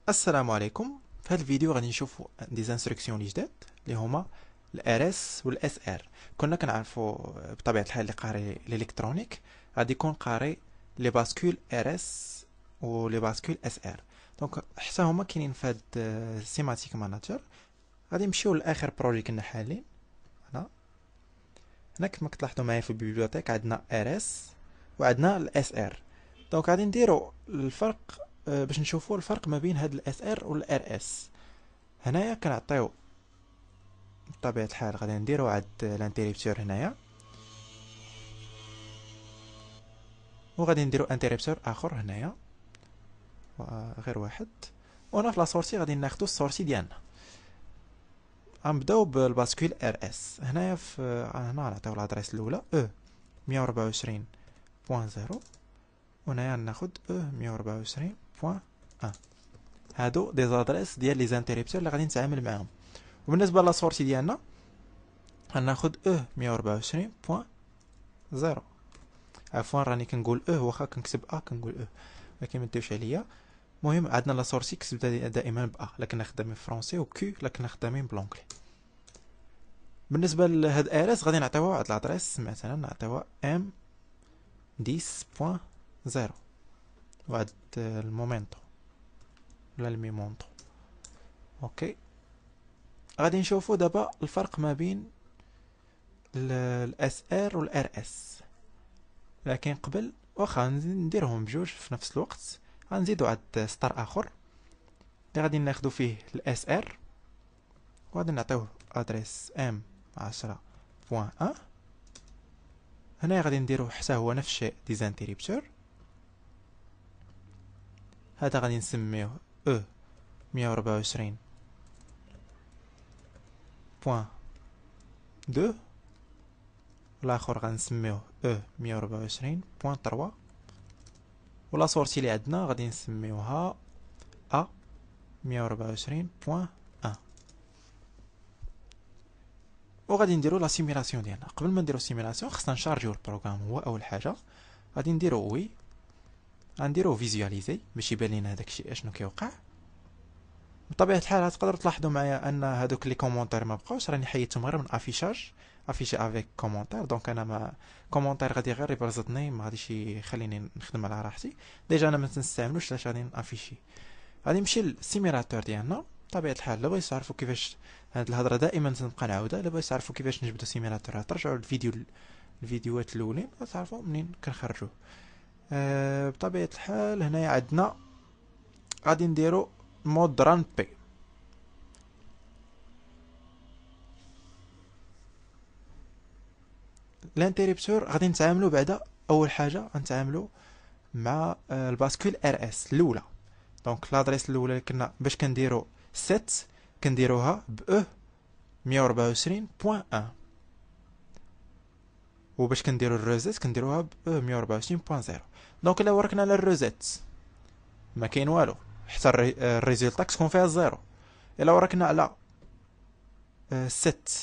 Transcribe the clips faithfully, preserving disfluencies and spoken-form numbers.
السلام عليكم. في هذا الفيديو غادي نشوفوا دي انستركسيون اللي جداد اللي هما الار اس والاس ار. كنا كنعرفوا بطبيعه الحال اللي قاري الالكترونيك غادي يكون قاري لي باسكول ار اس و لي باسكول اس ار. دونك حتى هما كاينين في هاد سيماتيك ماناجر. غادي نمشيو لاخر بروجي كنا حالين. هنا هنا كما كتلاحظوا معايا في البيبليوتيك عندنا ار اس وعندنا الاس ار. دونك غادي نديروا الفرق أه باش نشوفوا الفرق ما بين هاد الاس ار والار اس. هنايا كنعطيو بطبيعه الحال غادي نديرو عند الانتريبتور هنايا، وغادي نديرو انتريبتور اخر هنايا غير واحد، وهنا في لا سورسي غادي ناخدو السورسي ديالنا. غنبداو بالباسكول ار اس. هنايا في هنا غنعطيو الادريس الاولى او مية وأربعة وعشرين بوان صفر، وهنايا ناخد او مية وأربعة وعشرين بوان واحد. هادو دي زادريس ديال لي زانتريبتور اللي غادي نتعامل معاهم. وبالنسبه للسورسي ديالنا غناخد او مية وأربعة وعشرين بوان صفر. عفوا راني كنقول او واخا كنكتب ا كنقول او، ولكن ما ديوش عليا. المهم عندنا لا سورسي كتب دائما ب ا، لكن خدامين فرونسي، و كيو لكن خدامين بلونجلي. بالنسبه لهاد ار اس غادي نعطيوها واحد لادريس، مثلا نعطيوها ام عشرة بوان صفر واحد المومنتو ولا الميمونتو. اوكي، غادي نشوفوا دابا الفرق ما بين الاس ار والار اس. لكن قبل واخا نديرهم بجوج في نفس الوقت، غنزيدو عاد ستار اخر اللي غادي ناخدو فيه الاس ار، وغادي نعطيوه ادريس ام عشرة بوان واحد. هنا غادي نديرو حتى هو نفس الشيء ديزانتريبتور. هذا غادي نسميوه او مية وأربعة وعشرين بوان اثنين، والاخر غنسميوه او مية وأربعة وعشرين بوان ثلاثة، ولا سورتي اللي عندنا غادي نسميوها ا مية وأربعة وعشرين بوان واحد. وغادي نديرو لا سيميلاسيون ديالنا. قبل ما نديرو سيميلاسيون خصنا نشارجيو البروغرام. هو اول حاجه غادي نديرو وي، غنديرو فيزواليزي باش يبان لينا هذاك الشيء اشنو كيوقع. بطبيعه الحال تقدروا تلاحظوا معايا ان هذوك لي كومونتير ما بقاوش، راني حيدتهم غير من افيشاج، افيشي افيك كومونتير. دونك انا ما كومونتير غادي غير يبرزطني، ما غاديش يخليني نخدم على راحتي. ديجا انا ما تنستعملوش علاش غادي نافيشي. غادي نمشي للسيميلاتور ديالنا. بطبيعه الحال الا بغيتو تعرفوا كيفاش، هاد الهضره دائما تنبقى نعاودها، الا بغيتو تعرفوا كيفاش نجبدوا سيميلاتور ترجعوا للفيديو الفيديوهات الاولين تعرفوا منين كنخرجوه. أه بطبيعه الحال هنايا عندنا غادي نديرو مود ران بي. الانتريبتور غادي نتعاملوا بعدا. اول حاجه غنتعاملوا مع الباسكول ار اس الاولى. دونك لادريس الاولى اللي كنا باش كنديروا سبعة كنديروها ب او مية وأربعة وعشرين بوان واحد، وباش كنديروا الروزيت كنديروها ب او مية وأربعة وعشرين بوان صفر. دونك الا وركنا على الروزيت ما كاين والو، حتى الريزلت تكون فيها زيرو. الا وركنا على ستة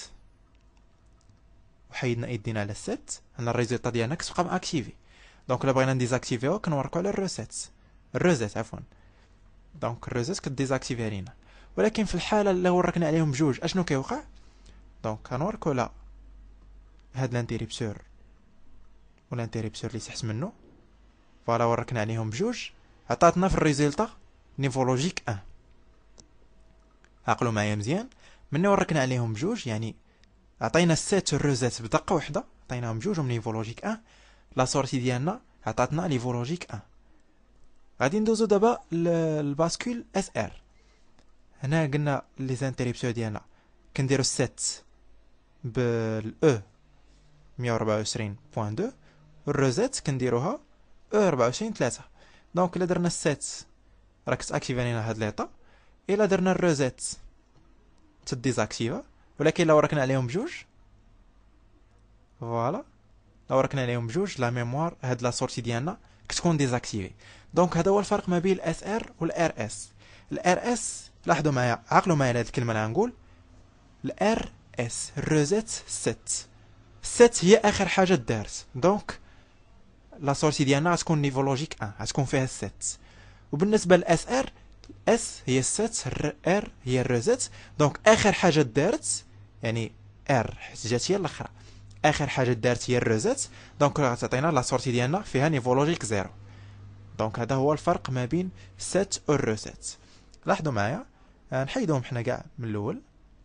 وحيدنا ايدينا على ستة، هنا الريزلت ديالنا كتبقى ماكتيفي. دونك الا بغينا نديزاكتيفيو كنوركو على الروزيت الروزيت عفوا. دونك الروزيت كديزاكتيفي لينا. ولكن في الحاله اللي وركنا عليهم بجوج اشنو كيوقع؟ دونك كنوركو لا هاد الانتريبتور والانتريبتور اللي تحت منه، فوالا وركنا عليهم بجوج عطاتنا في الريزلت نيفو لوجيك واحد. عقلوا معايا مزيان، ملي وركنا عليهم بجوج يعني عطينا السات الروزات بدقه وحده، عطيناهم بجوج من نيفو لوجيك واحد، لا سورتي ديالنا عطاتنا نيفو لوجيك واحد. غادي ندوزو دابا للباسكول اس ار. هنا قلنا لي زانتريبتور ديالنا كنديرو سبعة بالاو مية وأربعة وعشرين بوان اثنين، والروزات كنديروها او أربعة وعشرين ثلاثة. دونك الا درنا سبعة راك تاكتيفي لينا هاد ليطا، الا درنا الروزات تديزاكتيفا. ولكن الا وركنا عليهم بجوج فوالا، لو ركنا عليهم بجوج لا ميموار هاد لا سورتي ديالنا كتكون ديزاكتيفي. دونك هذا هو الفرق ما بين الاس ار والار اس. الار اس لاحظوا معايا، عقلوا معايا على هاد الكلمه اللي غنقول. الار اس الروزيت ستة ستة هي اخر حاجه دارت. دونك لا سورتي ديالنا غتكون نيفو لوجيك واحد، غتكون فيها ستة. وبالنسبه للاس ار اس هي السات، ار هي الروزيت. دونك اخر حاجه دارت يعني ار حيت جات هي الاخرى، اخر حاجه دارت هي الروزيت. دونك غتعطينا لا سورتي ديالنا فيها نيفو لوجيك زيرو. دونك هذا هو الفرق ما بين سات و الروزيت. لاحظوا معايا نحيدوهم حنا كاع من الاول.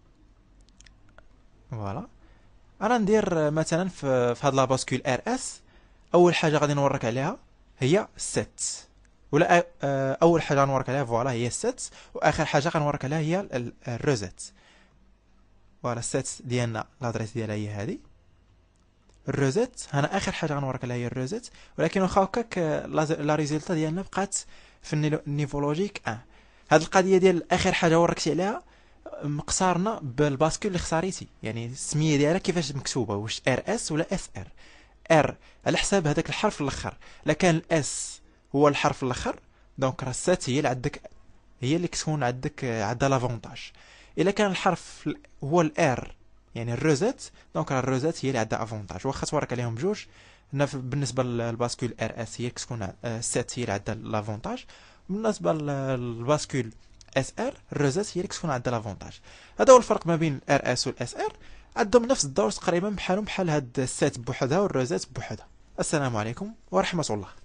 فوالا انا ندير مثلا في في هاد لا باسكول ار اس، اول حاجه غادي نورك عليها هي سات، ولا اول حاجه غنورك عليها فوالا هي السات، واخر حاجه غنورك عليها هي الروزيت. فوالا السات ديالنا لادريس ديالها هي هذه، الروزيت انا اخر حاجه غنورك عليها هي الروزيت. ولكن واخا هكاك لا ريزولتا ديالنا بقات في النيفو لوجيك واحد. هاد القضيه ديال اخر حاجه وركتي عليها مقصارنا بالباسكول اللي اختاريتي، يعني السميه ديالها كيفاش مكتوبه، واش ار اس ولا اس ار. ار على حساب هذاك الحرف الاخر، الا كان الاس هو الحرف الاخر دونك راه السات هي اللي عندك، هي اللي كتكون عندك عندها لافونتاج. الا كان الحرف هو الار يعني الروزيت دونك راه الروزيت هي اللي عندها افونتاج. واخا تورك عليهم بجوج، بالنسبه للباسكول ار اس هي كتكون السات هي اللي عندها لافونتاج، بالنسبه للباسكول اس ار الروزيت هي اللي كتكون عندها لافونتاج. هذا هو الفرق ما بين ار اس والاس ار، عندهم نفس الدور تقريبا بحالهم بحال هاد السات بوحدها والروزيت بوحدها. السلام عليكم ورحمه الله.